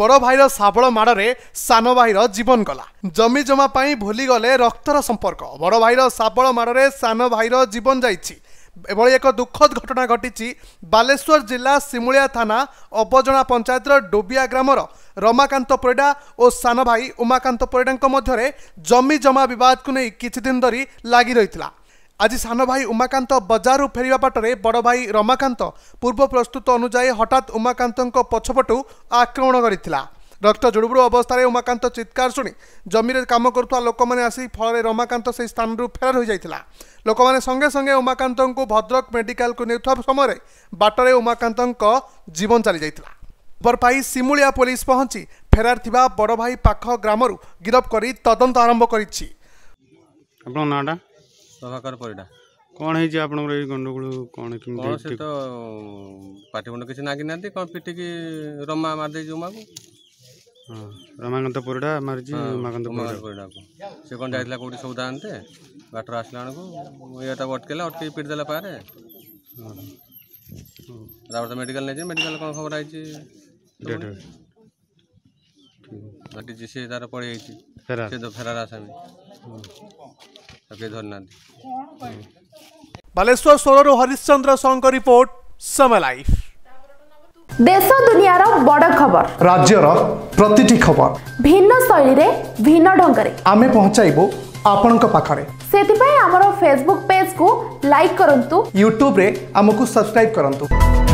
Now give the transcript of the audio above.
बड़ भाईर साबल माड़े सान भाईर जीवन गला। जमी जमा पाई भूली गले रक्तर संपर्क। बड़ भाईर साबल माड़े सान भाईर जीवन जाइछि। एभली एक दुखद घटना घटी बालेश्वर जिला सिमुलिया थाना अबजना पंचायत डोबिया ग्रामर रमाकांत परिडा और सान भाई उमाकांत परिडा मध्य जमी जमा बद को नहीं किछि दिन धरी लगी रही। आज सान भाई उमाकांत बजारू फेरिया बाटरे बड़ भाई रमाकांत पूर्व प्रस्तुत अनुजाई हठात उमाकांत पछपटू आक्रमण करथिला। रक्त जुड़बुड़ अवस्था उमाकांत चित्कार शुणी जमी काम करुवा लोक मैंने आसी फल रमाकांत से स्थान फेरार हो जाता। लोक मैंने संगे संगे उमाकांत को भद्रक मेडिकल को नेउथुवा समय बाटरे उमाकांत जीवन चली जाता। खबर पाई सिमुलिया पुलिस पहुंची फेरार थिबा बड़ भाई पाख ग्रामरू गिरफ करी तदंत आरंभ करिछि। आपन नाडा प्रभाकर परिडा कौन है आपन गंडगोल कौन से तो पार्टी मुंड किसी नागी नांती कौन पिटिकी रमा मार दे उमा को रमाकांत परिडा मारजी उमाकांत परिडा को से कौन जाइतला कोठी सौदा आनते बाटर आसला को एटा अटकेला अटके पिट देला पारे रावत मेडिकल ने जे मेडिकल कौन खबर आइछि डेट बाटी जी से तार पड़ी आइछि फेरार से तो फेरार आसामी धरना। बालेश्वर सोलर हरिश्चंद्र सॉन्ग रिपोर्ट समय लाइफ। देश दुनियार बड़ खबर राज्यर प्रतिटी खबर भिन्न शैली रे भिन्न ढंगरे आमे पहुंचाइबो आपनक पाखरे। सेति पय हमर फेसबुक पेज को लाइक करंतु, यूट्यूब रे हमकु सब्सक्राइब करंतु।